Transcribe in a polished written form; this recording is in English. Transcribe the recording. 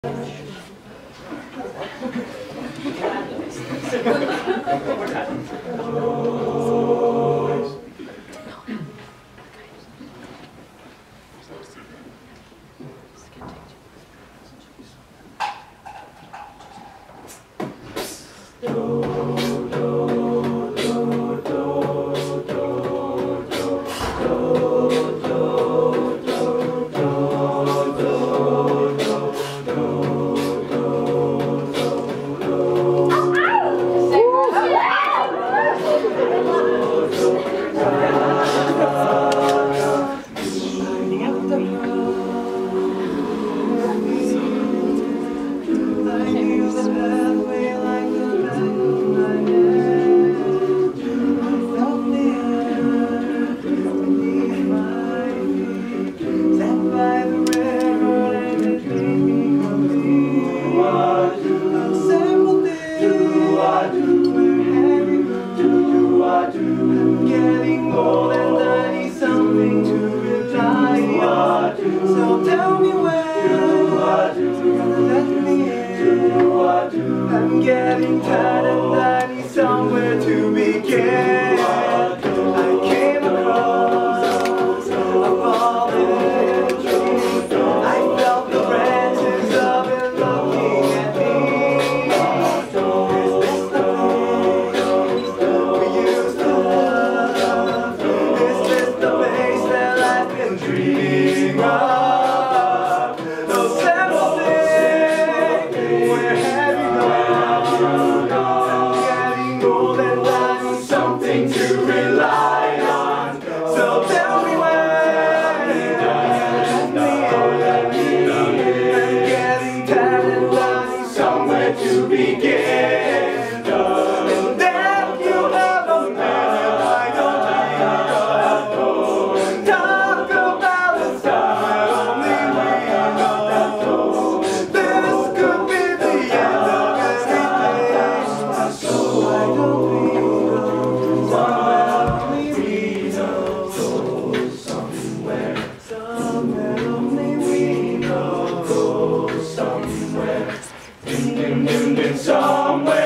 I'm getting old and I need something to retire. So tell me when you're gonna let me in. I'm getting tired and I need somewhere to begin. I came across a fallen tree. I felt the branches of it looking at me. Is this the place we used to love? Is this the place that I've been dreaming of? Those simple things, where have you gone? I'm getting old and I need something to rely on. So tell me when you're gonna let me in. I'm getting tired and I need somewhere to begin. And then you have a minute, I don't think talk about the somewhere only we know. This could be the end of everything. So I don't think somewhere only we know. Somewhere only we know. Somewhere somewhere